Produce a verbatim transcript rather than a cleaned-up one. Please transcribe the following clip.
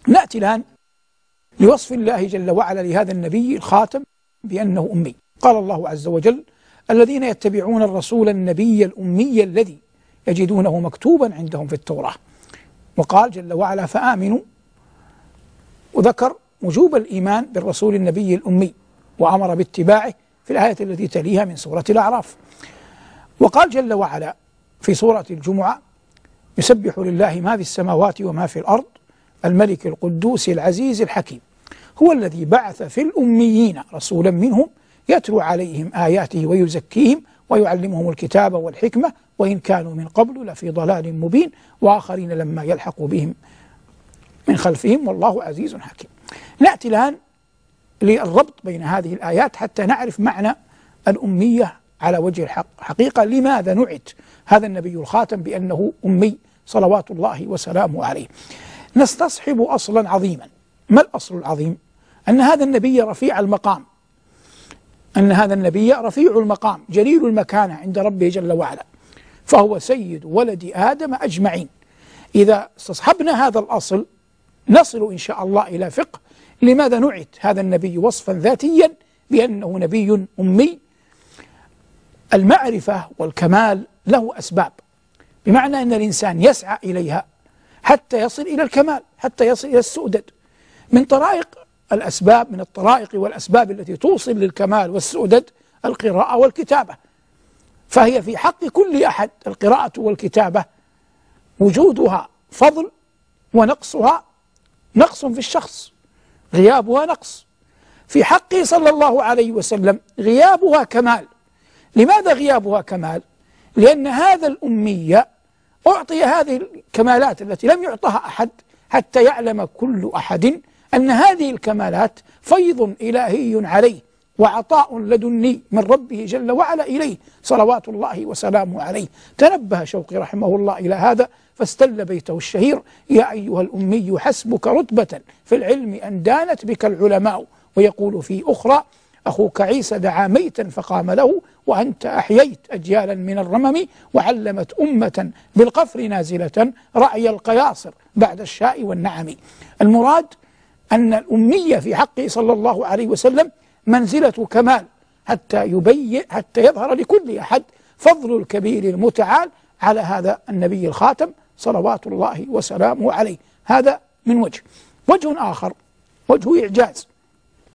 نأتي الآن لوصف الله جل وعلا لهذا النبي الخاتم بأنه أمي. قال الله عز وجل: الذين يتبعون الرسول النبي الأمي الذي يجدونه مكتوبا عندهم في التوراة. وقال جل وعلا: فآمنوا، وذكر وجوب الإيمان بالرسول النبي الأمي وأمر باتباعه في الآية التي تليها من سورة الأعراف. وقال جل وعلا في سورة الجمعة: يسبح لله ما في السماوات وما في الأرض الملك القدوس العزيز الحكيم هو الذي بعث في الأميين رسولا منهم يتلو عليهم آياته ويزكيهم ويعلمهم الكتاب والحكمة وإن كانوا من قبل لفي ضلال مبين وآخرين لما يلحقوا بهم من خلفهم والله عزيز حكيم. نأتي الآن للربط بين هذه الآيات حتى نعرف معنى الأمية على وجه الحقيقة. لماذا نعت هذا النبي الخاتم بأنه أمي صلوات الله وسلامه عليه؟ نستصحب أصلا عظيما. ما الأصل العظيم؟ أن هذا النبي رفيع المقام، أن هذا النبي رفيع المقام جليل المكانة عند ربه جل وعلا، فهو سيد ولد آدم أجمعين. إذا استصحبنا هذا الأصل نصل إن شاء الله إلى فقه لماذا نعت هذا النبي وصفا ذاتيا بأنه نبي أمي. المعرفة والكمال له أسباب، بمعنى أن الإنسان يسعى إليها حتى يصل إلى الكمال، حتى يصل إلى السؤدد. من طرائق الأسباب من الطرائق والأسباب التي توصل للكمال والسؤدد القراءة والكتابة، فهي في حق كل أحد القراءة والكتابة وجودها فضل ونقصها نقص في الشخص، غيابها نقص. في حقه صلى الله عليه وسلم غيابها كمال. لماذا غيابها كمال؟ لأن هذا الأمية أعطي هذه الكمالات التي لم يعطها أحد حتى يعلم كل أحد أن هذه الكمالات فيض إلهي عليه وعطاء لدني من ربه جل وعلا إليه صلوات الله وسلامه عليه. تنبه شوقي رحمه الله إلى هذا فاستل بيته الشهير: يا أيها الأمي حسبك رتبة في العلم أن دانت بك العلماء. ويقول في أخرى: أخوك عيسى دعا ميتا فقام له وأنت أحييت أجيالا من الرمم وعلمت أمة بالقفر نازلة رأي القياصر بعد الشاء والنعم. المراد أن الأمية في حقه صلى الله عليه وسلم منزلة كمال حتى يبين حتى يظهر لكل أحد فضل الكبير المتعال على هذا النبي الخاتم صلوات الله وسلامه عليه. هذا من وجه. وجه آخر وجه إعجاز.